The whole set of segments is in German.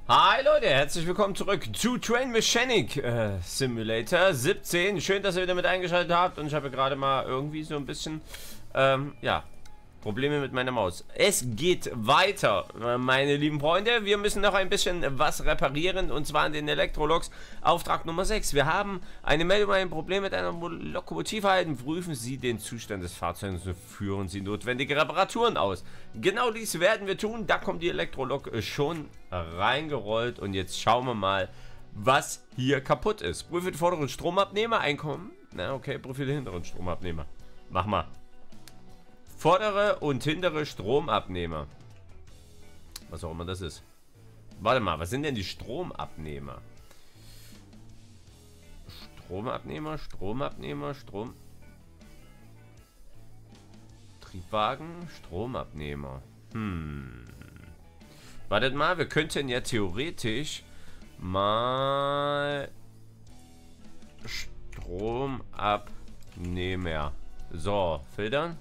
Hi Leute, herzlich willkommen zurück zu Train Mechanic Simulator 17. Schön, dass ihr wieder mit eingeschaltet habt und ich habe gerade mal irgendwie so ein bisschen, ja, Probleme mit meiner Maus. Es geht weiter, meine lieben Freunde. Wir müssen noch ein bisschen was reparieren und zwar an den Elektroloks. Auftrag Nummer 6. Wir haben eine Meldung, ein Problem mit einer Lokomotive erhalten. Prüfen Sie den Zustand des Fahrzeugs und führen Sie notwendige Reparaturen aus. Genau dies werden wir tun. Da kommt die Elektrolok schon reingerollt und jetzt schauen wir mal, was hier kaputt ist. Prüfe den vorderen Stromabnehmer, Einkommen. Na okay, prüfe den hinteren Stromabnehmer. Mach mal. Vordere und hintere Stromabnehmer. Was auch immer das ist. Warte mal, was sind denn die Stromabnehmer? Stromabnehmer, Stromabnehmer, Triebwagen, Stromabnehmer. Wartet mal, wir könnten ja theoretisch mal Stromabnehmer. So, filtern.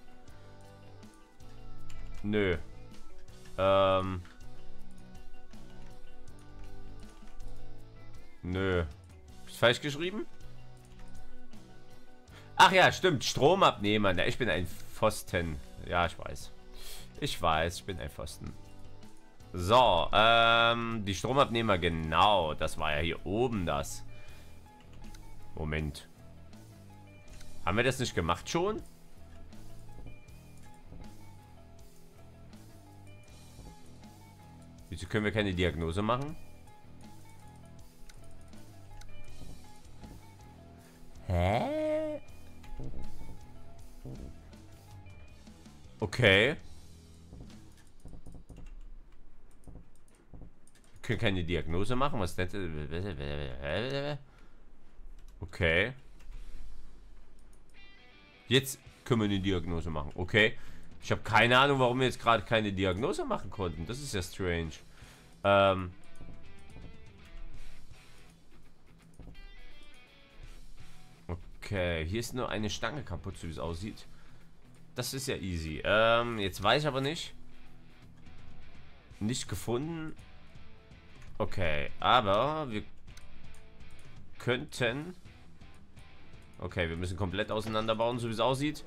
Nö. Nö. Ist falsch geschrieben? Ach ja, stimmt. Stromabnehmer. Na, ich bin ein Pfosten. Ja, ich weiß. Ich weiß, ich bin ein Pfosten. So, die Stromabnehmer, genau. Das war ja hier oben das. Moment. Haben wir das nicht gemacht schon? Wieso können wir keine Diagnose machen? Hä? Okay. Wir können keine Diagnose machen? Was denn? Okay. Jetzt können wir eine Diagnose machen. Okay. Ich habe keine Ahnung, warum wir jetzt gerade keine Diagnose machen konnten. Das ist ja strange. Okay, hier ist nur eine Stange kaputt, so wie es aussieht. Das ist ja easy. Jetzt weiß ich aber nicht. Nicht gefunden. Okay, aber wir könnten... Okay, wir müssen komplett auseinanderbauen, so wie es aussieht.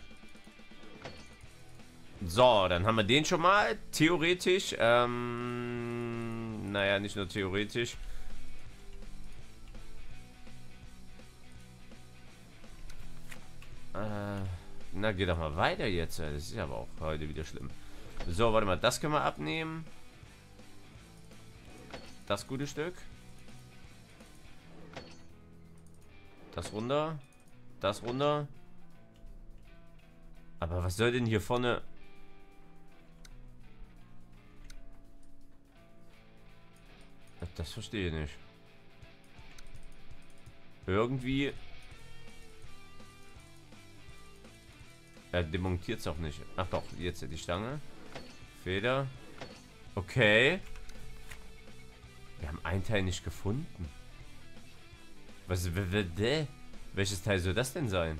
So, dann haben wir den schon mal. Theoretisch. Naja, nicht nur theoretisch. Na, geh doch mal weiter jetzt. Das ist aber auch heute wieder schlimm. So, warte mal. Das können wir abnehmen. Das gute Stück. Das runter. Das runter. Aber was soll denn hier vorne... Das verstehe ich nicht. Irgendwie... Er demontiert es auch nicht. Ach doch, jetzt die Stange. Feder. Okay. Wir haben ein Teil nicht gefunden. Was... Welches Teil soll das denn sein?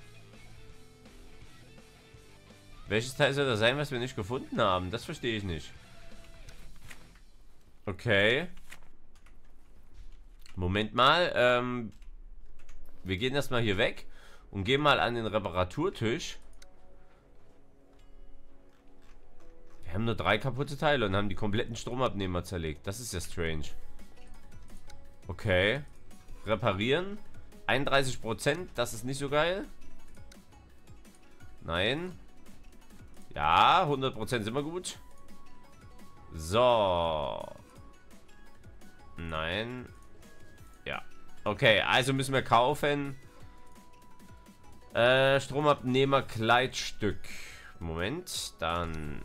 Welches Teil soll das sein, was wir nicht gefunden haben? Das verstehe ich nicht. Okay. Moment mal. Wir gehen erstmal hier weg und gehen mal an den Reparaturtisch. Wir haben nur 3 kaputte Teile und haben die kompletten Stromabnehmer zerlegt. Das ist ja strange. Okay. Reparieren. 31%. Das ist nicht so geil. Nein. Ja, 100% sind wir gut. So. Nein. Ja. Okay, also müssen wir kaufen. Stromabnehmer Kleidstück. Moment, dann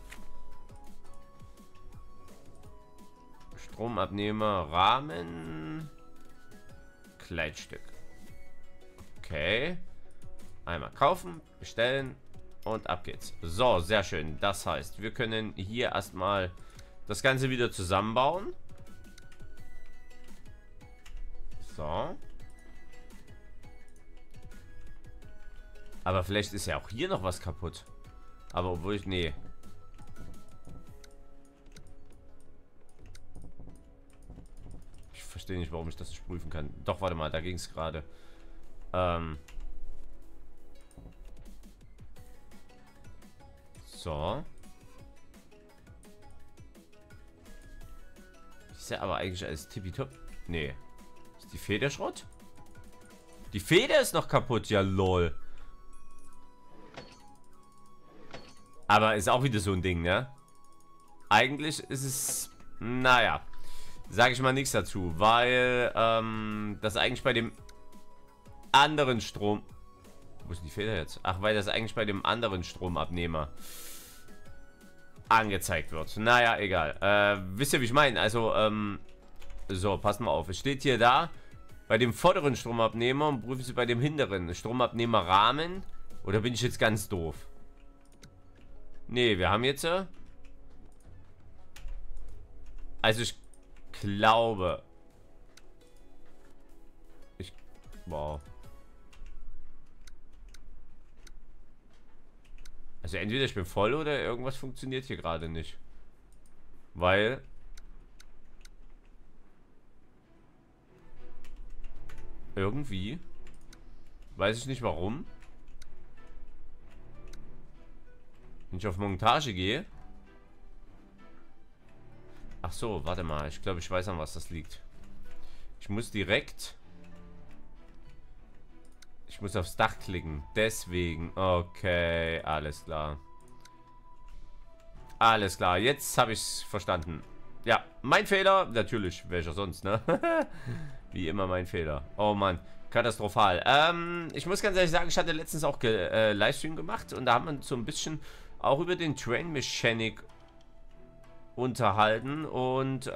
Stromabnehmer Rahmen Kleidstück. Okay. Einmal kaufen, bestellen und ab geht's. So, sehr schön. Das heißt, wir können hier erstmal das Ganze wieder zusammenbauen. So. Aber vielleicht ist ja auch hier noch was kaputt. Aber obwohl ich... Nee. verstehe nicht, warum ich das nicht prüfen kann. Doch, warte mal, da ging es gerade. So. Ist ja aber eigentlich alles tippitopp. Nee. Ist die Feder Schrott? Die Feder ist noch kaputt, ja lol. Aber ist auch wieder so ein Ding, ne? Eigentlich ist es, naja, sage ich mal nichts dazu, weil das eigentlich bei dem anderen Strom... Wo ist denn die Feder jetzt? Ach, weil das eigentlich bei dem anderen Stromabnehmer angezeigt wird. Naja, egal. Wisst ihr, wie ich meine? Also, so, passt mal auf. Es steht hier da, bei dem vorderen Stromabnehmer und prüfen Sie bei dem hinteren Stromabnehmerrahmen. Oder bin ich jetzt ganz doof? Nee, wir haben jetzt... Also ich glaube... Wow. Also entweder ich bin voll oder irgendwas funktioniert hier gerade nicht. Weil... Irgendwie... Weiß ich nicht warum. Wenn ich auf Montage gehe... Ach so, warte mal. Ich glaube, ich weiß, an was das liegt. Ich muss direkt... Ich muss aufs Dach klicken. Deswegen. Okay, alles klar. Alles klar. Jetzt habe ich es verstanden. Ja, mein Fehler. Natürlich, welcher sonst, ne? Wie immer mein Fehler. Oh Mann, katastrophal. Ich muss ganz ehrlich sagen, ich hatte letztens auch Livestream gemacht. Und da haben wir so ein bisschen auch über den Train Mechanic unterhalten und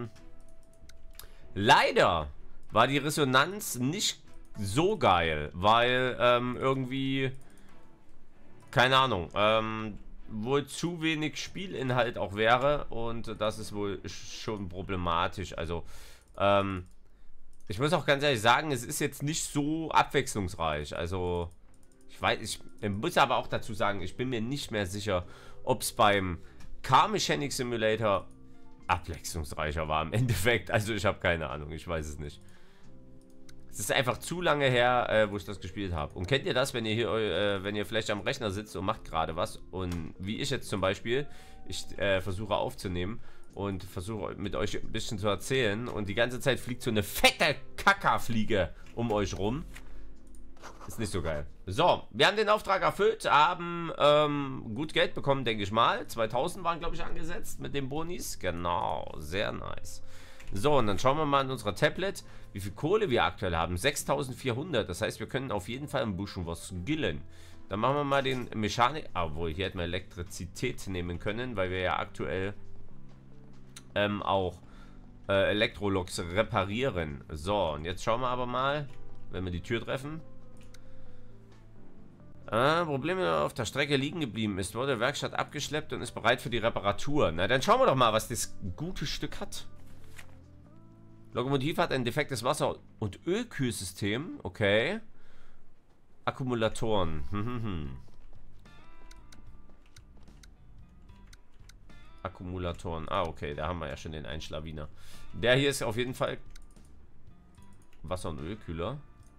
leider war die Resonanz nicht so geil, weil irgendwie, keine Ahnung, wohl zu wenig Spielinhalt auch wäre und das ist wohl schon problematisch. Also ich muss auch ganz ehrlich sagen, es ist jetzt nicht so abwechslungsreich. Also ich weiß, ich muss aber auch dazu sagen, ich bin mir nicht mehr sicher, ob es beim Car Mechanic Simulator abwechslungsreicher war im Endeffekt. Also ich habe keine Ahnung, ich weiß es nicht. Es ist einfach zu lange her, wo ich das gespielt habe. Und kennt ihr das, wenn ihr hier, wenn ihr vielleicht am Rechner sitzt und macht gerade was und wie ich jetzt zum Beispiel, ich versuche aufzunehmen und versuche mit euch ein bisschen zu erzählen und die ganze Zeit fliegt so eine fette Kackerfliege um euch rum. Ist nicht so geil. So, wir haben den Auftrag erfüllt, haben gut Geld bekommen, denke ich mal. 2000 waren, glaube ich, angesetzt mit den Bonis. Genau, sehr nice. So, und dann schauen wir mal in unserer Tablet, wie viel Kohle wir aktuell haben. 6400, das heißt, wir können auf jeden Fall ein bisschen was grillen. Dann machen wir mal den Mechanik... Obwohl, hier hätten wir Elektrizität nehmen können, weil wir ja aktuell auch Elektroloks reparieren. So, und jetzt schauen wir aber mal, wenn wir die Tür treffen. Probleme auf der Strecke liegen geblieben ist, wurde Werkstatt abgeschleppt und ist bereit für die Reparatur. Na, dann schauen wir doch mal, was das gute Stück hat. Lokomotive hat ein defektes Wasser- und Ölkühlsystem. Okay. Akkumulatoren. Akkumulatoren. Ah, okay, da haben wir ja schon den Einschlawiner. Der hier ist auf jeden Fall Wasser- und Ölkühler.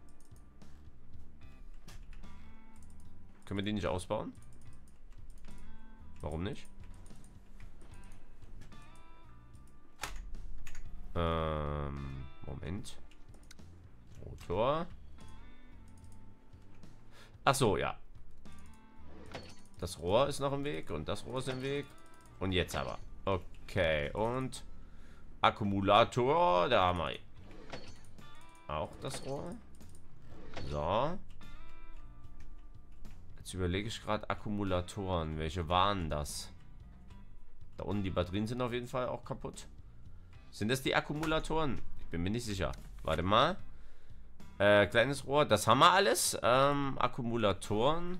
Können wir den nicht ausbauen? Warum nicht? Moment. Motor. Ach so, ja. Das Rohr ist noch im Weg und das Rohr ist im Weg. Und jetzt aber. Okay, und Akkumulator, da haben wir auch das Rohr. So. Jetzt überlege ich gerade Akkumulatoren. Welche waren das? Da unten die Batterien sind auf jeden Fall auch kaputt. Sind das die Akkumulatoren? Ich bin mir nicht sicher. Warte mal. Kleines Rohr. Das haben wir alles. Akkumulatoren.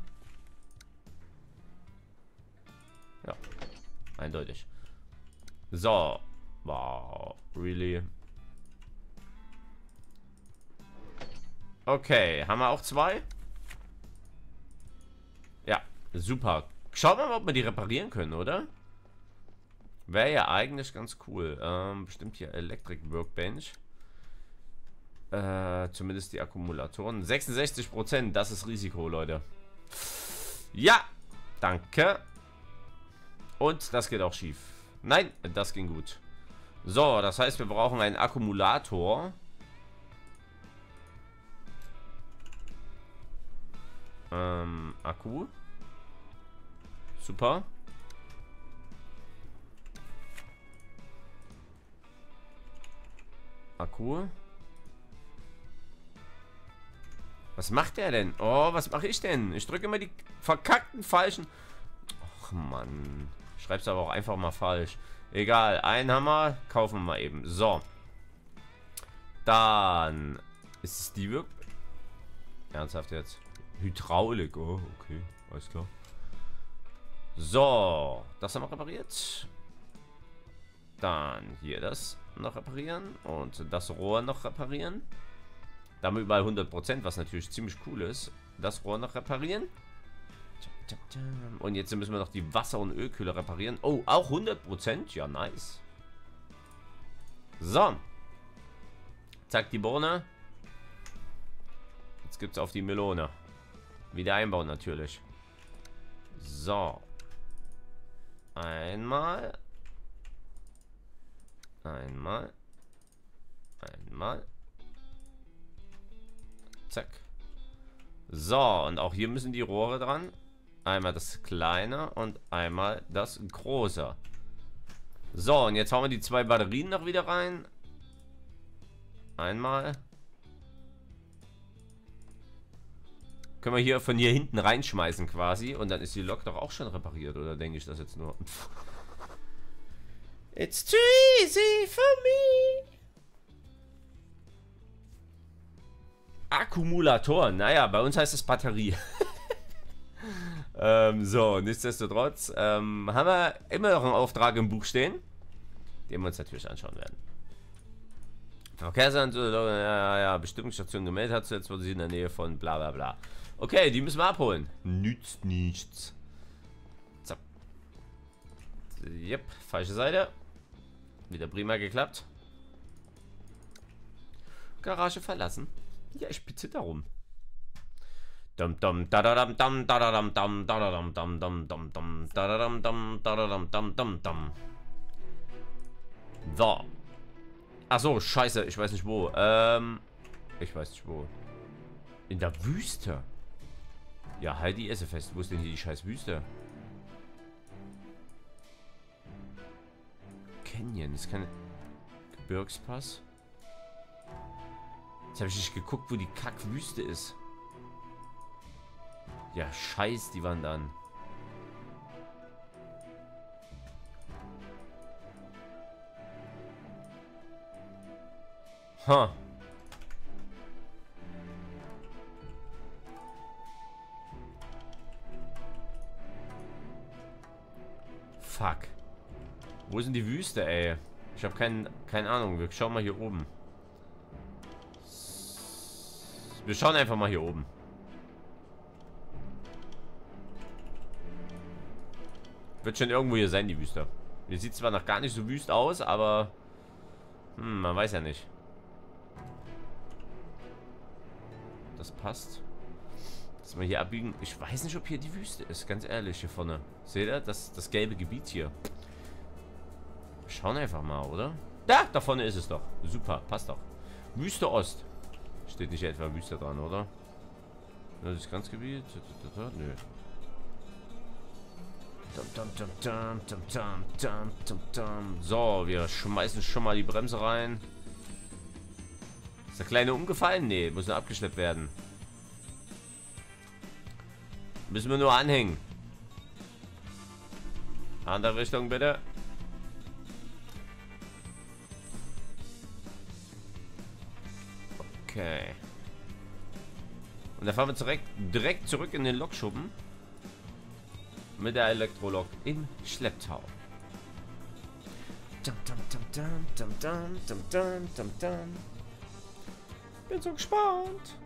Ja. Eindeutig. So. Wow. Really? Okay. Haben wir auch zwei? Ja. Super. Schauen wir mal, ob wir die reparieren können, oder? Wäre ja eigentlich ganz cool. Bestimmt hier Electric Workbench. Zumindest die Akkumulatoren. 66%, das ist Risiko, Leute. Ja, danke. Und das geht auch schief. Nein, das ging gut. So, das heißt, wir brauchen einen Akkumulator. Akku. Super. Akku. Was macht der denn? Oh, was mache ich denn? Ich drücke immer die verkackten falschen... Och, Mann. Schreib's aber auch einfach mal falsch. Egal, einen Hammer kaufen wir mal eben. So. Dann ist es die wirklich... Ernsthaft jetzt? Hydraulik. Oh, okay. Alles klar. So. Das haben wir repariert. Dann hier das noch reparieren. Und das Rohr noch reparieren. Da haben wir überall 100%, was natürlich ziemlich cool ist. Das Rohr noch reparieren. Und jetzt müssen wir noch die Wasser- und Ölkühler reparieren. Oh, auch 100%? Ja, nice. So. Zack, die Bohne. Jetzt gibt es auf die Melone. Wieder einbauen natürlich. So. Einmal. Einmal. Einmal. Zack. So, und auch hier müssen die Rohre dran. Einmal das kleine und einmal das große. So, und jetzt hauen wir die zwei Batterien noch wieder rein. Einmal. Können wir hier von hier hinten reinschmeißen quasi. Und dann ist die Lok doch auch schon repariert. Oder denke ich das jetzt nur? It's too easy for me. Akkumulatoren. Naja, bei uns heißt es Batterie. So, nichtsdestotrotz haben wir immer noch einen Auftrag im Buch stehen, den wir uns natürlich anschauen werden. Verkehrsamt, ja, Bestimmungsstation gemeldet hat, jetzt wurde sie in der Nähe von bla bla bla. Okay, die müssen wir abholen. Nützt nichts. So. Yep, falsche Seite. Wieder prima geklappt. Garage verlassen. Ja, ich bitte darum. Dum dum dadadam dum dadadam dum dadadam dum dum dum dum dadadam dum dadadam dum dum dum. So. Achso, scheiße, ich weiß nicht wo. Ich weiß nicht wo. In der Wüste. Ja, halt die Esse fest. Wo ist denn hier die scheiß Wüste? Canyon, ist kein Gebirgspass. Jetzt habe ich nicht geguckt, wo die Kackwüste ist. Ja, scheiß die wandern. Ha. Fuck. Wo ist denn die Wüste, ey? Ich habe keine Ahnung. Wir schauen mal hier oben. Wir schauen einfach mal hier oben. Wird schon irgendwo hier sein, die Wüste. Hier sieht zwar noch gar nicht so wüst aus, aber... man weiß ja nicht. Das passt. Dass wir hier abbiegen. Ich weiß nicht, ob hier die Wüste ist, ganz ehrlich, hier vorne. Seht ihr? Das gelbe Gebiet hier. Wir schauen einfach mal, oder? Da vorne ist es doch. Super, passt doch. Wüste Ost. Steht nicht etwa Wüste dran, oder? Das ist Grenzgebiet. Nö. So, wir schmeißen schon mal die Bremse rein. Ist der Kleine umgefallen? Nee, muss nur abgeschleppt werden. Müssen wir nur anhängen. Andere Richtung bitte. Okay. Und da fahren wir direkt zurück in den Lokschuppen. Mit der Elektrolok im Schlepptau. Bin so gespannt.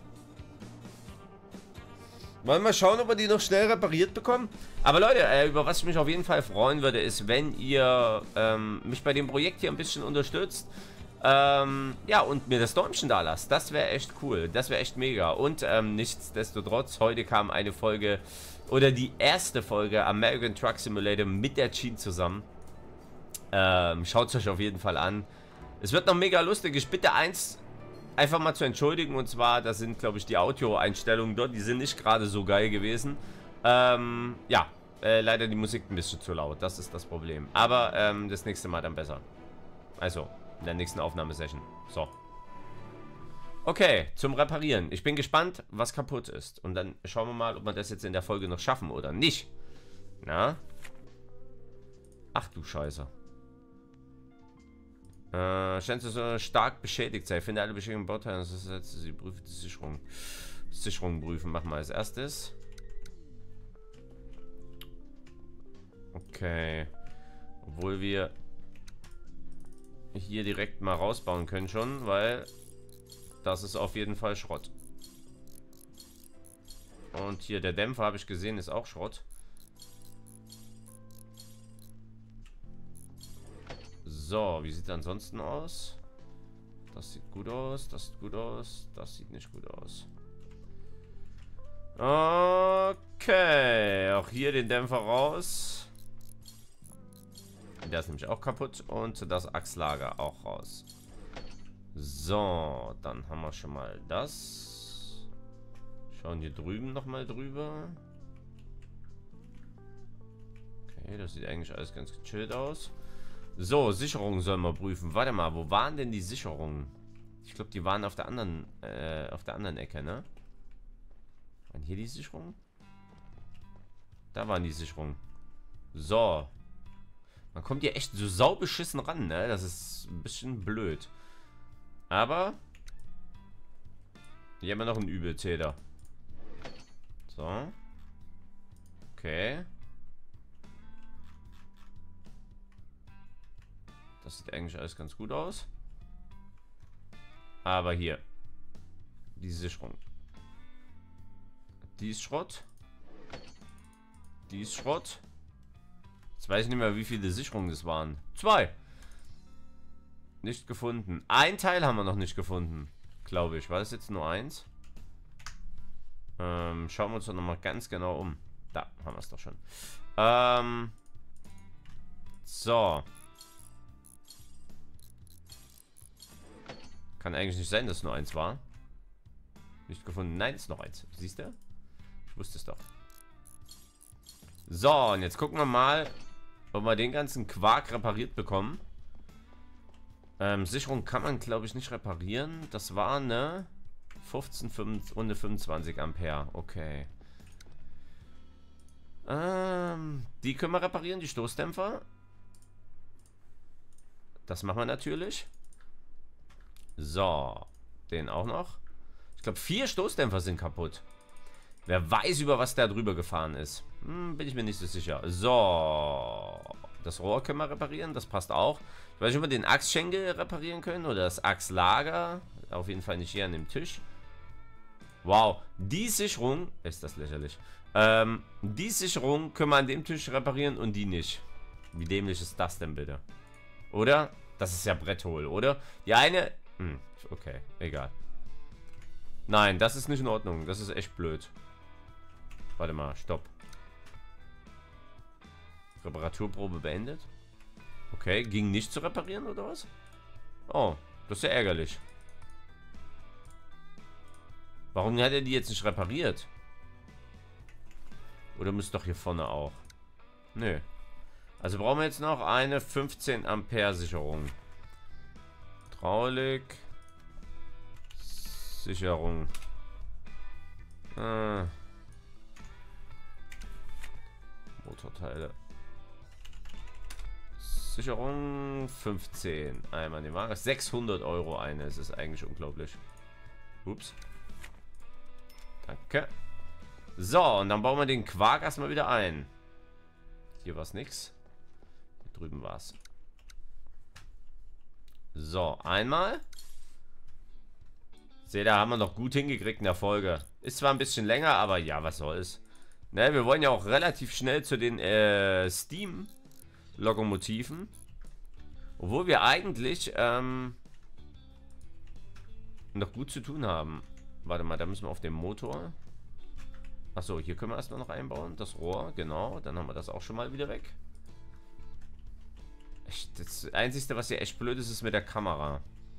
Wollen wir mal schauen, ob wir die noch schnell repariert bekommen? Aber Leute, über was ich mich auf jeden Fall freuen würde, ist, wenn ihr mich bei dem Projekt hier ein bisschen unterstützt. Ja, und mir das Däumchen da lasst. Das wäre echt cool. Das wäre echt mega. Und nichtsdestotrotz, heute kam eine Folge, oder die erste Folge American Truck Simulator mit der Gene zusammen. Schaut es euch auf jeden Fall an. Es wird noch mega lustig. Ich bitte eins einfach mal zu entschuldigen. Und zwar, das sind, glaube ich, die Audio-Einstellungen dort. Die sind nicht gerade so geil gewesen. Ja, leider die Musik ein bisschen zu laut. Das ist das Problem. Aber das nächste Mal dann besser. Also, in der nächsten Aufnahmesession. So. Okay, zum Reparieren. Ich bin gespannt, was kaputt ist. Und dann schauen wir mal, ob wir das jetzt in der Folge noch schaffen oder nicht. Na? Ach du Scheiße. Scheint so stark beschädigt sein. Ich finde alle beschädigten Bauteile. Das ist jetzt, sie prüfen die Sicherung. Sicherung prüfen machen wir als erstes. Okay. Obwohl wir hier direkt mal rausbauen können schon, weil das ist auf jeden Fall Schrott. Und hier der Dämpfer, habe ich gesehen, ist auch Schrott. So, wie sieht es ansonsten aus? Das sieht gut aus, das sieht gut aus, das sieht nicht gut aus. Okay, auch hier den Dämpfer raus. Der ist nämlich auch kaputt und das Achslager auch raus. So, dann haben wir schon mal das. Schauen hier drüben nochmal drüber. Okay, das sieht eigentlich alles ganz gechillt aus. So, Sicherungen sollen wir prüfen. Warte mal, wo waren denn die Sicherungen? Ich glaube, die waren auf der anderen Ecke, ne? Waren hier die Sicherungen? Da waren die Sicherungen. So. Man kommt hier echt so saubeschissen ran, ne? Das ist ein bisschen blöd. Aber hier haben wir noch einen Übeltäter. So. Okay. Das sieht eigentlich alles ganz gut aus. Aber hier. Die Sicherung. Die ist Schrott. Die ist Schrott. Jetzt weiß ich nicht mehr, wie viele Sicherungen das waren. 2. Nicht gefunden. Ein Teil haben wir noch nicht gefunden. Glaube ich. War das jetzt nur 1? Schauen wir uns doch nochmal ganz genau um. Da haben wir es doch schon. So. Kann eigentlich nicht sein, dass es nur 1 war. Nicht gefunden. Nein, es ist noch 1. Siehst du? Ich wusste es doch. So, und jetzt gucken wir mal, ob wir den ganzen Quark repariert bekommen. Sicherung kann man, glaube ich, nicht reparieren. Das war eine 15 und eine 25 Ampere. Okay. Die können wir reparieren, die Stoßdämpfer. Das machen wir natürlich. So, den auch noch. Ich glaube, 4 Stoßdämpfer sind kaputt. Wer weiß, über was der drüber gefahren ist. Bin ich mir nicht so sicher. So, das Rohr können wir reparieren, das passt auch. Ich weiß nicht, ob wir den Achsschenkel reparieren können oder das Achslager. Auf jeden Fall nicht hier an dem Tisch. Wow, die Sicherung, ist das lächerlich. Die Sicherung können wir an dem Tisch reparieren und die nicht. Wie dämlich ist das denn bitte? Oder? Das ist ja Bretthohl, oder? Die eine... okay, egal. Nein, das ist nicht in Ordnung. Das ist echt blöd. Warte mal, stopp. Reparaturprobe beendet. Okay, ging nicht zu reparieren, oder was? Oh, das ist ja ärgerlich. Warum hat er die jetzt nicht repariert? Oder muss doch hier vorne auch? Nö. Also brauchen wir jetzt noch eine 15 Ampere Sicherung. Hydraulik. Sicherung. Motorteile. Sicherung 15. Einmal die Waage. 600 Euro eine. Es ist eigentlich unglaublich. Ups. Danke. So, und dann bauen wir den Quark erstmal wieder ein. Hier war es nichts. Hier drüben war es. So, einmal. Seht ihr, haben wir noch gut hingekriegt in der Folge. Ist zwar ein bisschen länger, aber ja, was soll's. Ne, wir wollen ja auch relativ schnell zu den Steam-Lokomotiven. Obwohl wir eigentlich noch gut zu tun haben. Warte mal, da müssen wir auf den Motor. Achso, hier können wir erstmal noch einbauen. Das Rohr, genau. Dann haben wir das auch schon mal wieder weg. Das Einzige, was hier echt blöd ist, ist mit der Kamera.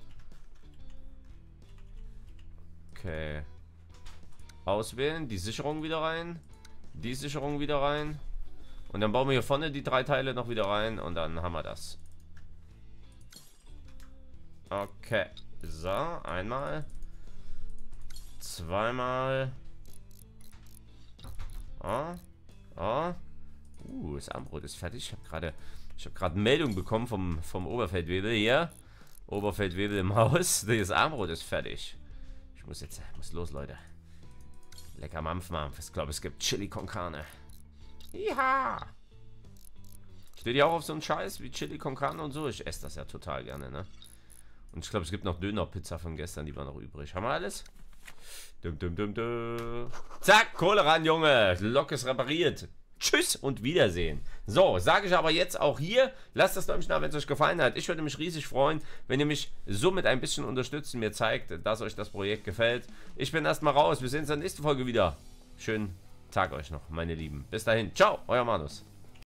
Okay. Auswählen, die Sicherung wieder rein. Die Sicherung wieder rein. Und dann bauen wir hier vorne die 3 Teile noch wieder rein. Und dann haben wir das. Okay. So, einmal. Zweimal. Das Armbrot ist fertig. Ich habe gerade eine Meldung bekommen vom Oberfeldwebel hier. Oberfeldwebel im Haus. Das Armbrot ist fertig. Ich muss los, Leute. Lecker Mampf. Ich glaube, es gibt Chili con Carne. Ja. Steht ihr auch auf so einen Scheiß wie Chili con Carne und so? Ich esse das ja total gerne, ne? Und ich glaube, es gibt noch Dönerpizza von gestern, die war noch übrig. Haben wir alles? Zack, Kohle ran, Junge. Lok ist repariert. Tschüss und Wiedersehen. So, sage ich aber jetzt auch hier. Lasst das Däumchen da, wenn es euch gefallen hat. Ich würde mich riesig freuen, wenn ihr mich somit ein bisschen unterstützt und mir zeigt, dass euch das Projekt gefällt. Ich bin erstmal raus. Wir sehen uns in der nächsten Folge wieder. Schönen Tag euch noch, meine Lieben. Bis dahin. Ciao, euer Manus.